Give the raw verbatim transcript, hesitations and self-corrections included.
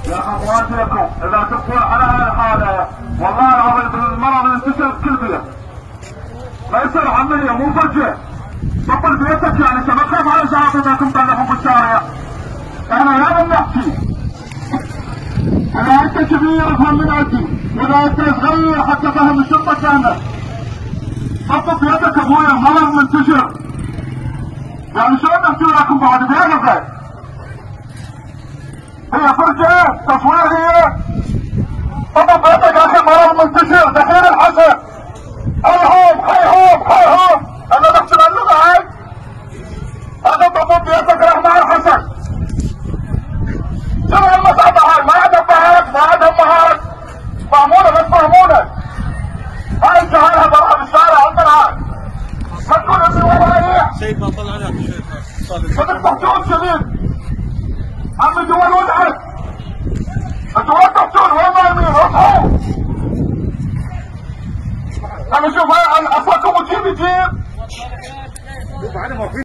يا اخواتي لكم اذا تبقون على هالحاله والله العظيم المرض ينتشر في كل بيت. ما يصير عمليه مو فجاه. بطل بيتك يعني انت ما تخاف على شبابكم تطلعون في الشارع. احنا لازم نحكي. اذا انت كبير افهم من عندي، واذا انت صغير حتى فهم الشرطه كامله. بطل بيتك ابوي المرض منتشر. يعني شلون نحكي لكم بعد بيتك؟ هي فرجة تصوير هي. بطل بيتك يا اخي مرض منتشر دحين الحسن. هيهوب هيهوب هيهوب انا بحكي باللغه هاي. هذا بطل بيتك راح مع الحسن. شنو المصعبة هاي؟ ما عاد امهات ما عاد امهات. فهمونا بس فهمونا. هاي الجهالة برا بالشارع عندنا هاي. ما تكون ابني ورايح. سيد ما طلع لك شوي. بدك تحجون شديد. عمي جوال وضعك. انتوا وين تحجون؟ وين نايمين؟ اصحوا. انا شوف هاي اصلكم